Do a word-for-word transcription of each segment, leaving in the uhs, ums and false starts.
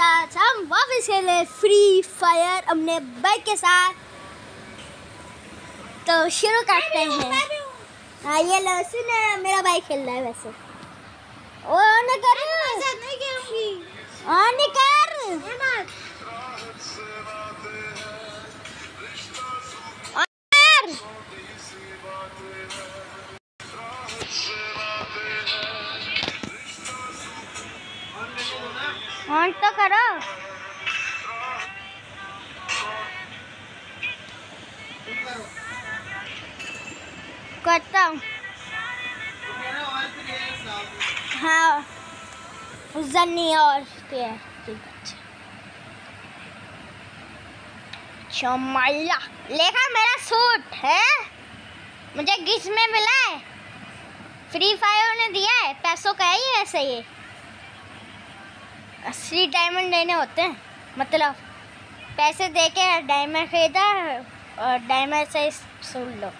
आज हम वापस खेले फ्री फायर अपने भाई के साथ। तो शुरू करते हैं। हाँ ये लो सुन, मेरा भाई खेल रहा है वैसे। ओ नहीं कर, नहीं खेलूंगी। हाँ नहीं कर। ऑन तो करो। करता हूँ। हाँ जन्नी और चमैया लेखा मेरा सूट है, मुझे गिफ्ट में मिला है, फ्री फायर ने दिया है, पैसों का है ये। ऐसे ये असली डायमंड लेने होते हैं, मतलब पैसे देके डायमंड खरीदा और डायमंड से सुन लो।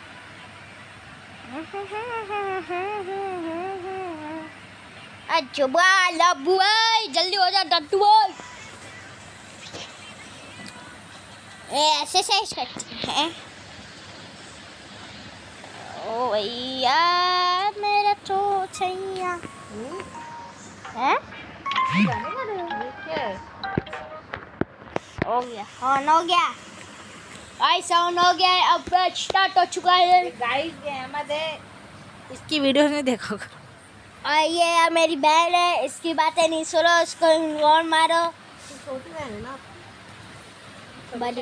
अजुबा लबुआ जल्दी हो जा दद्दू। ऐसे से करते हैं। ओ भैया मेरा तो छैया है। हो गया ऑन हो गया, ऐसा ऑन हो गया। अब स्टार्ट हो चुका है गाइस। अहमद है, इसकी वीडियो नहीं देखो। और ये मेरी बहन है, इसकी बातें नहीं सुनो, उसको और मारो। छोटी बहन है ना, बड़ी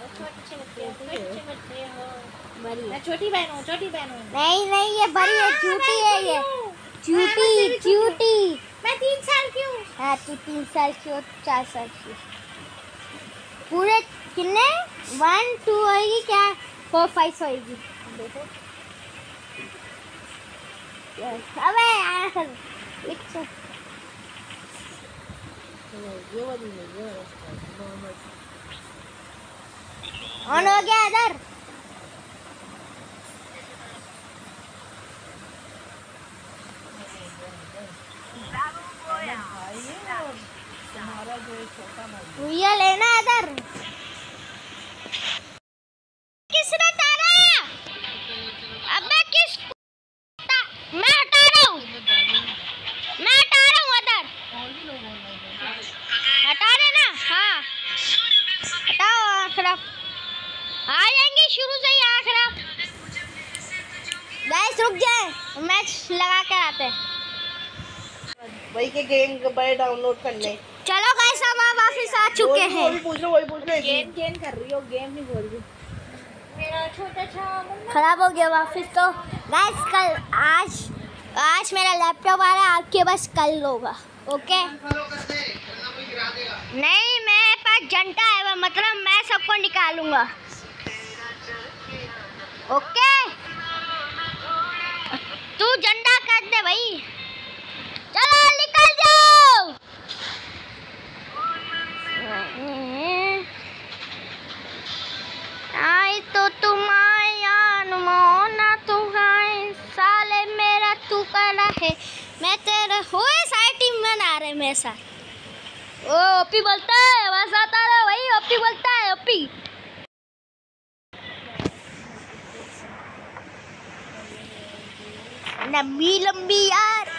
बड़ी छोटी बहन हूँ, छोटी बहन हूँ। नहीं नहीं ये बड़ी है, झूठी है ये, झूठी झूठी। मैं तीन साल की हूँ। हाँ तू तीन साल की हो, चार साल की पूरे कितने वन टू होगी क्या, फोर फाइव होगी। देखो अबे यार ऑन हो गया इधर। भैया लेना इधर। किसने तारा? अबे किस? मैं हटा रहा हूँ, मैं हटा रहा हूँ इधर। हटा देना। हाँ हटाओ। आखिर आ जाएंगे शुरू से ही आखिर। गाइस रुक जाए, मैच लगा के आते वही के गेम बड़े डाउनलोड कर ले। चलो गाइस हम वापस आ चुके हैं। वही पूछ लो, वही पूछ लो। गेम गेम कर रही हो, गेम नहीं बोल रही। मेरा छोटा सा खराब हो गया वापस। तो गाइस कल आज आज मेरा लैपटॉप आ रहा है, आपके पास कल होगा। ओके नहीं मेरे पास जनता है, मतलब मैं सबको निकालूंगा। ओके तू झंडा कर दे भाई, चलो निकल जाओ। आई तो तुम मोना तू गाय साले मेरा तू कला है, मैं तेरा हुए सारी टीम में ना रहे मेरे साथ। ओ ओपी बोलता है, आवाज आता रहा भाई, ओपी बोलता है ओपी। लंबी लंबी यार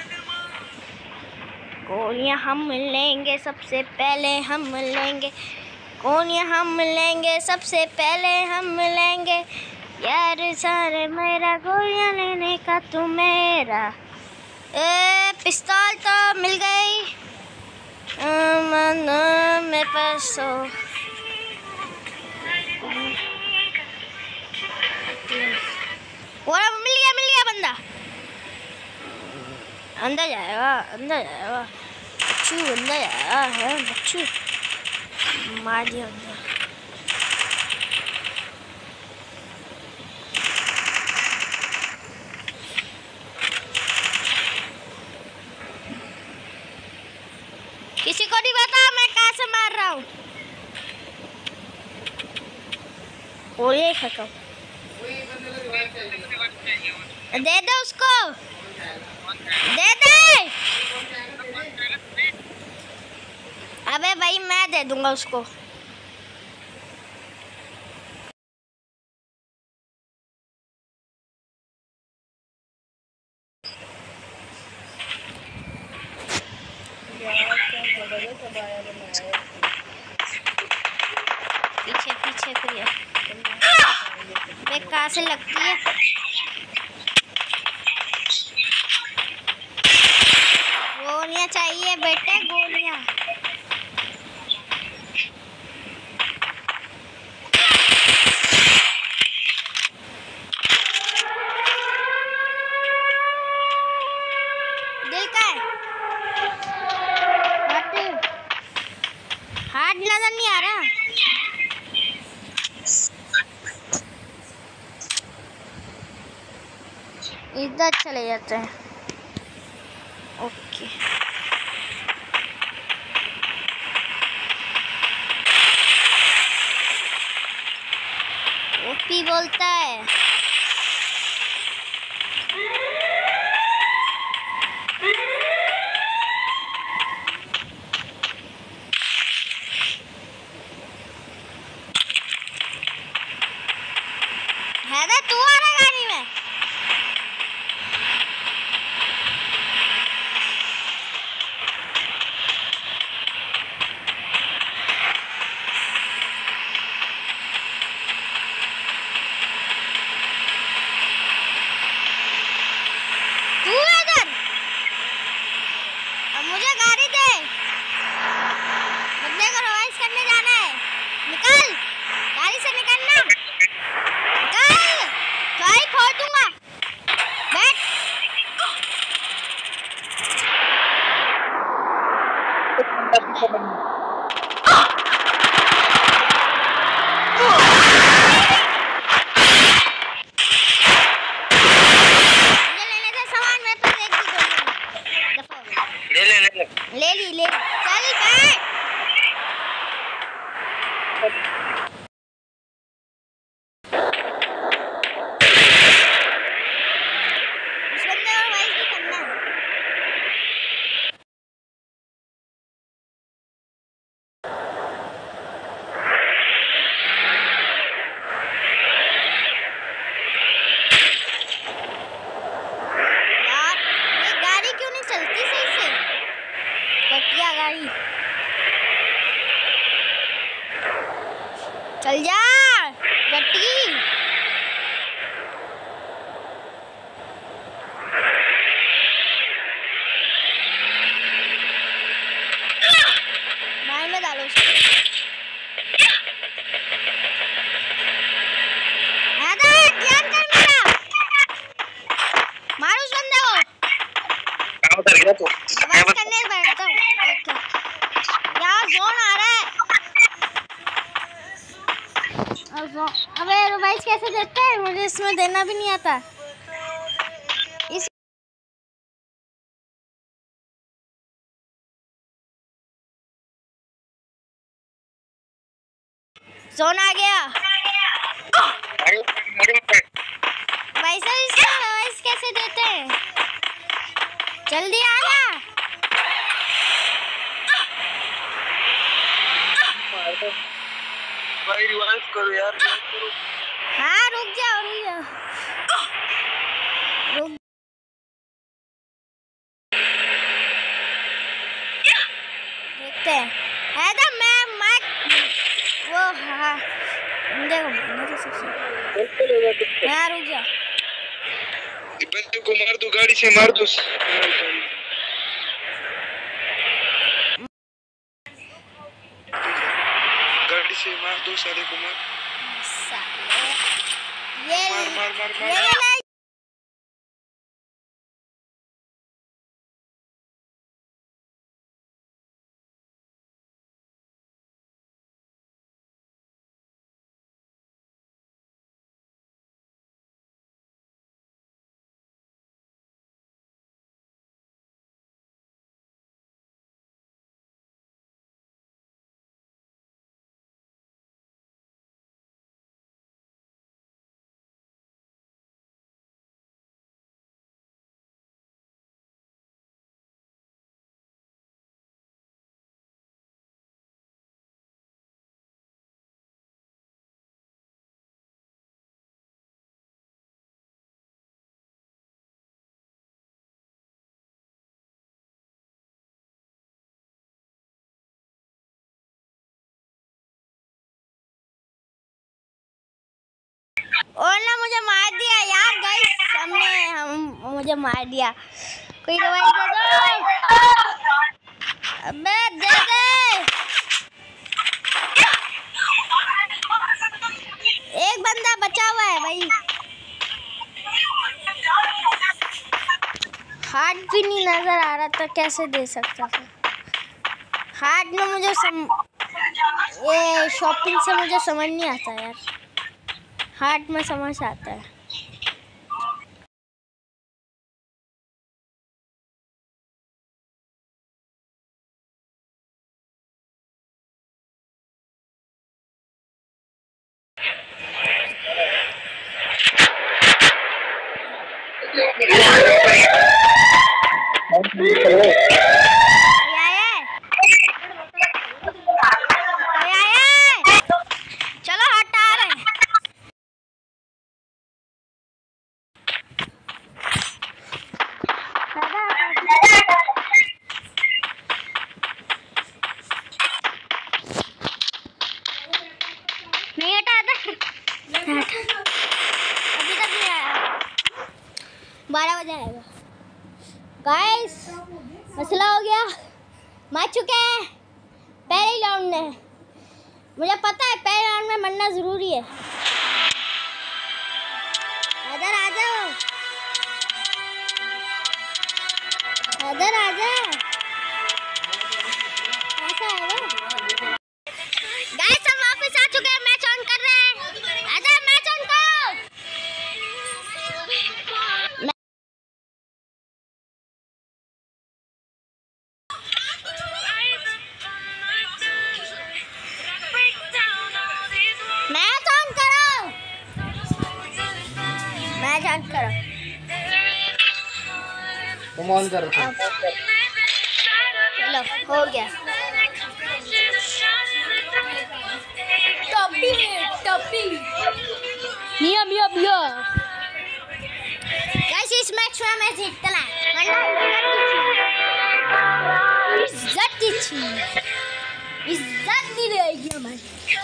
गोलियां हम लेंगे, सबसे पहले हम लेंगे गोलियां हम लेंगे, सबसे पहले हम लेंगे यार सारे मेरा गोलियां लेने का तू मेरा। ए पिस्तौल तो मिल गई मेरे पास। तो वो मिल गया मिल गया बंदा। अंदर जाएगा अंदर जाएगा बच्चू, अंदर जाएगा है बच्चू, मार दिया अंदर। किसी को नहीं पता मैं कहाँ से मार रहा हूँ। और ये खत्म दे दो उसको, दे दे। अबे भाई मैं दे दूंगा उसको। पीछे पीछे कोई है। वे कहाँ से लगती है? गोलियां चाहिए बेटे, गोलियां। दिल का है? हट, हाथ नजर नहीं आ रहा। इधर चले जाते हैं। ओके ओपी बोलता है। हैदर तू आ रहा गाड़ी में? मुझे गाड़ी दे, बंदे को रिवाइज करने जाना है। निकल गाड़ी से, निकलना, निकल, गाड़ी खोल दूंगा। बैठ। ले ली ले ली। चल बैठ। इस बंदे को रिवाइज भी करना है। यार ये गाड़ी क्यों नहीं चलती सही से? घटिया गाड़ी। चल जा गट्टी। मार में डालो उसको। ध्यान कर मेरा। मार उस बंदे को। काम कर गया तो बस करने बैठता हूँ। ओके यार जोन आ रहा है। अबे रिवाइज कैसे देते हैं? मुझे इसमें देना भी नहीं आता। इस जोन आ गया। भाई साहब इसमें रिवाइज कैसे देते हैं? जल्दी आना। भाई रिवाइव करो यार, रिवाइव करो। हाँ रुक जाओ रुक जाओ रुक। देखते हैं। है तो मैं मैं वो हाँ देखो मैंने तो सबसे। हाँ रुक जा। बंदे को मार दो, गाड़ी से मार दो। गाड़ी से मार दो साले को, मार साले ये मार मार मार, मार। ये वाला और ना मुझे मार दिया यार गाइस, सामने हम मुझे मार दिया। कोई दवाई दे दो। अबे दे दे। एक बंदा बचा हुआ है भाई। हार्ट भी नहीं नजर आ रहा था, कैसे दे सकता था। हार्ट में मुझे सम... ये शॉपिंग से मुझे समझ नहीं आता यार, हार्ट में समझ आता है। चलो हटा रहे हैं। नहीं हटा था, अभी तक नहीं आया, बारह बजे आएगा। गाइस मसला हो गया, मार चुके हैं पहले राउंड में। मुझे पता है पहले राउंड में मरना जरूरी है। इधर आ जाओ, इधर आ जाओ। ऐसा है ना गाइस, हम वापस आ चुके हैं, मैच ऑन कर रहे हैं। इधर मैच ऑन करो। मैच ऑन करो, मैच ऑन करो। तुम ऑन करो। चलो हो गया। टॉपी टॉपी मिया मिया मिया। गाइस इस मैच में मैं जीतना है, वरना इज्जत की चीज, इज्जत नहीं रहेगी हमारी।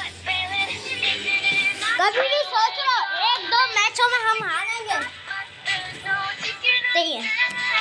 कभी भी सोच लो एक दो मैचों में हम हारेंगे, सही है।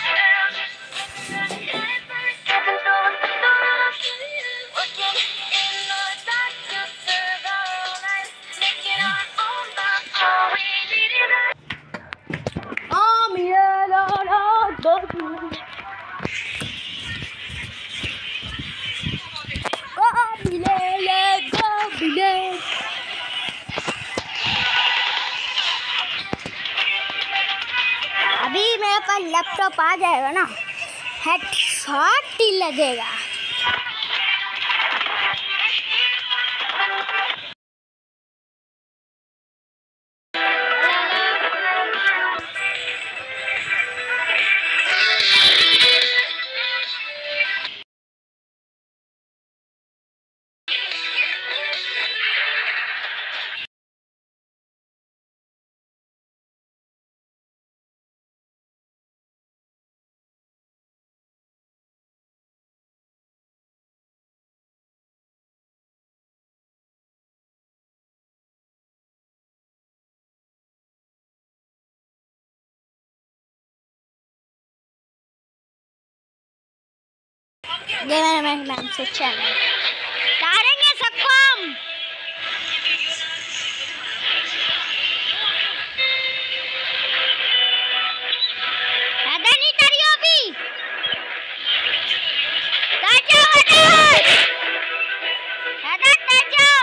अभी मेरे पास लैपटॉप आ जाएगा ना, हेडशॉट ही लगेगा। ये मेरा मैम से चैनल तारेंगे सबको हम। अदा नहीं तारी अभी, ताजा अदा अदा ताजा।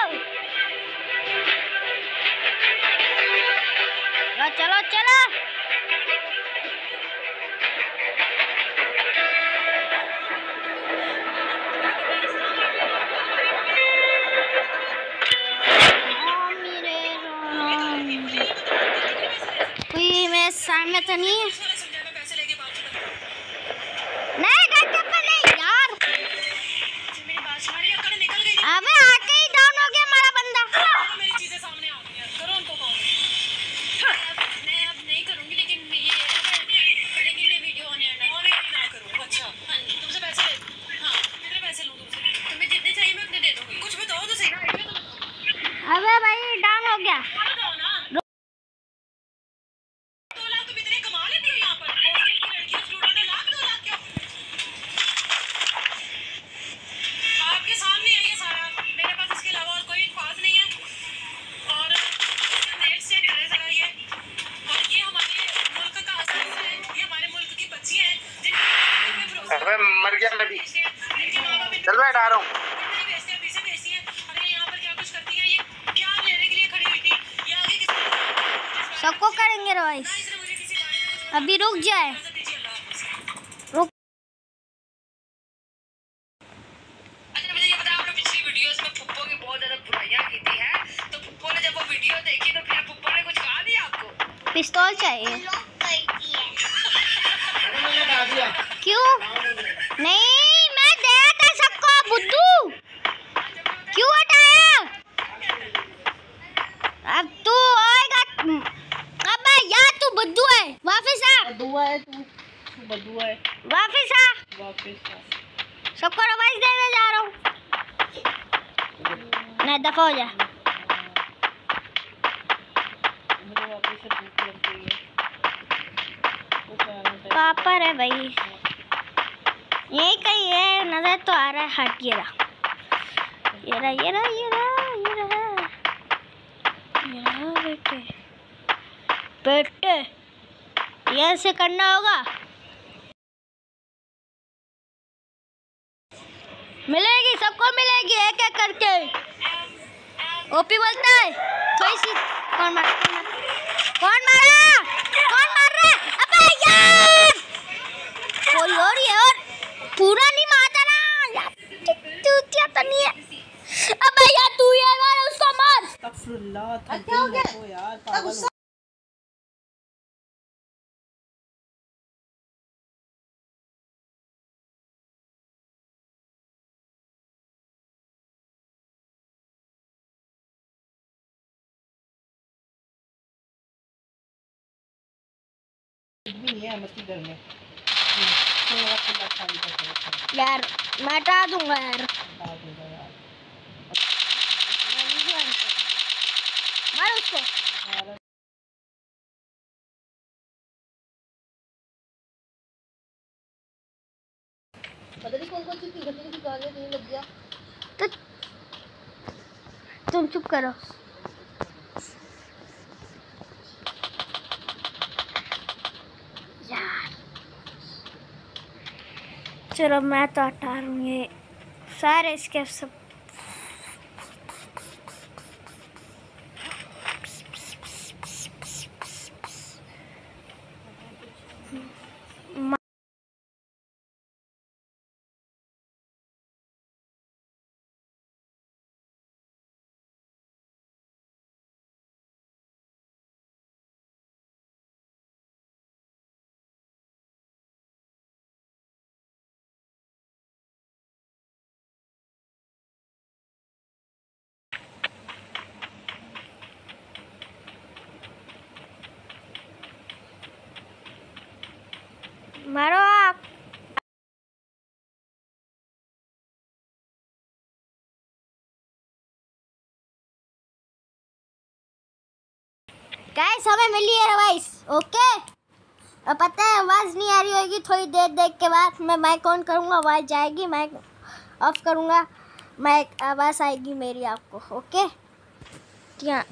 चलो चलो सामने तो नहीं है, नहीं घंटे पर नहीं यार। अबे आके ही डाउन हो गया हमारा बंदा। मेरी चीजें सामने आ गई हैं, करो उनको कॉल। मैं अब नहीं करूंगी, लेकिन ये लेकिन ये वीडियो ऑन एयर ना ना करूं। अच्छा तुमसे पैसे ले, हाँ कितने पैसे लूं तुमसे? तुम्हें जितने चाहिए मैं उतने दे दूंगी। कुछ बताओ तो सही ना। अबे भाई डाउन हो गया। भेजते हैं, पीछे भेजती है। अरे यहाँ पर क्या कुछ करती है ये, क्या लेने के लिए खड़ी हुई थी ये, आगे किसी सबको करेंगे रवाइस। अभी रुक जाए, रुक। अच्छा मुझे ये बता, आपने पिछली वीडियोस में पुप्पो की बहुत ज्यादा बुराइयां की थी है, तो पुप्पो ने जब वो वीडियो देखी तो फिर पुप्पो ने कुछ कहा नहीं आपको? पिस्तौल चाहिए। क्यों नहीं, मैं दे था सबको। बुद्धू क्यों हटाया? अब तू आएगा। अबे यार तू बुद्धू है, वापस आ। बदुआ है तू, तू बदुआ है। वापस आ, वापस आ। सबको रवाइस देने जा रहा हूँ। नहीं दफा हो जा। मुझे वापस से भूख लग गई है। पापा है भाई, यही कहीं है, नजर तो आ रहा है। हट ये रहा, ये रहा, ये रहा, ये रहा, ये रहा, ये रहा बेटे, बेटे ये ऐसे करना होगा। मिलेगी, सबको मिलेगी एक एक करके। ओपी बोलता है थोड़ी सी। कौन मारा, कौन मारा, कौन मार रहा है? अबे यार कोई और ही है, और पूरा नहीं मारता ना तू, क्या तो नहीं है। अबे यार तू ये मार, उसको मार। अस्तगफुरुल्लाह, क्या हो गया यार, पागल। भी है मस्ती घर में यार मैं हटा दूंगा यार, मार उसको। पता नहीं कौन कौन सी घटने की गालियां देने लग गया। तो तुम चुप करो। यार चलो मैं तो हटा रहा हूँ ये सारे इसके सब। मारो आप। गाइस हमें मिली है आवाज, ओके। और पता है आवाज नहीं आ रही होगी, थोड़ी देर देख के बाद मैं माइक ऑन करूंगा, आवाज जाएगी। माइक ऑफ करूंगा, माइक आवाज आएगी मेरी आपको, ओके। क्या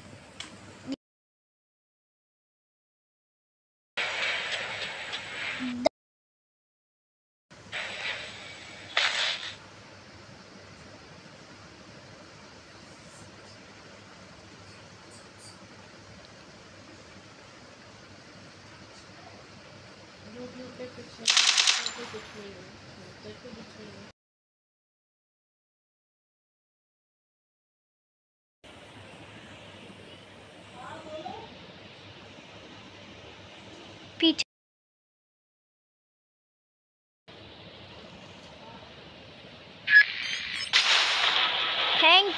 पीछे थैंक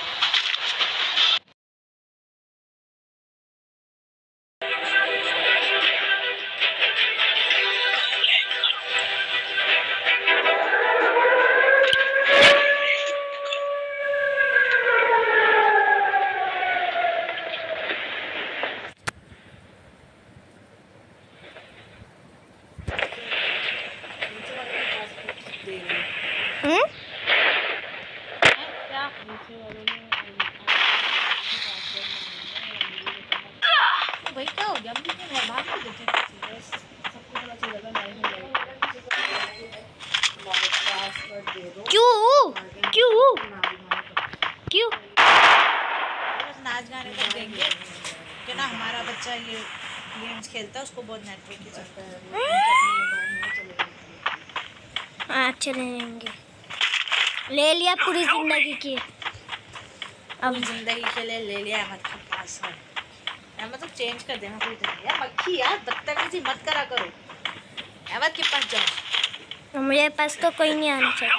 भाई क्या हो गया, हम कितने घर बाहर कर देते हैं, सबको पता चल जाएगा नहीं है। क्यों क्यों क्यों? बस नाच गाने तक देंगे कि ना हमारा बच्चा ये गेम्स खेलता है, उसको बहुत नेटवर्क की जरूरत है। अच्छा लेंगे, ले लिया पूरी जिंदगी की। अब जिंदगी के लिए ले लिया अहमद के पास। अहमद तो चेंज कर देना कोई तरह यार, मक्खी यार बदतमीजी मत करा करो। अहमद के पास जाओ। मेरे पास तो कोई नहीं आना चाहिए।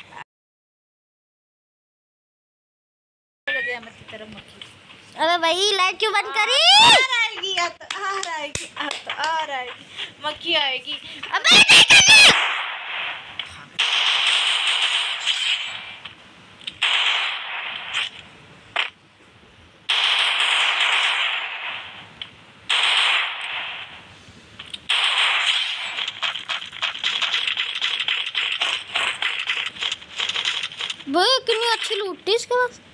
अहमद की तरफ मक्खी। अरे भाई लाइट क्यों बंद करी? आ आएगी आ तो आ आएगी आ तो आ आएगी मक्खी आएगी। अबे नहीं करना। वो कितनी अच्छी लूटती है इसके पास।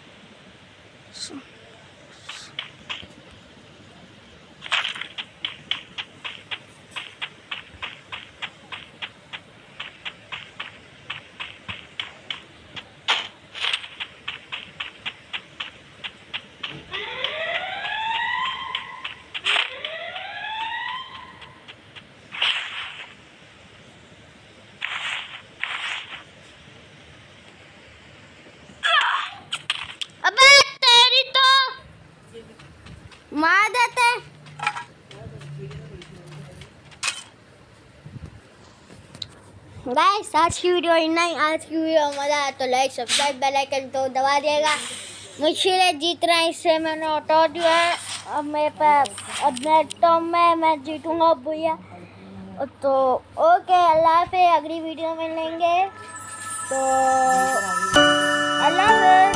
अबे तेरी तो मार देते। गाइस आज की वीडियो इतना ही। आज की वीडियो मजा आया तो लाइक सब्सक्राइब बेल आइकन तो दबा दिएगा। मुझे जीत रहा है, इससे मैंने हटा दिया है। अब मेरे पास अब नेट तो मैं मैं जीतूंगा भैया। तो ओके अल्लाह हाफ़िज़, अगली वीडियो में लेंगे तो अल्लाह हाफ़िज़।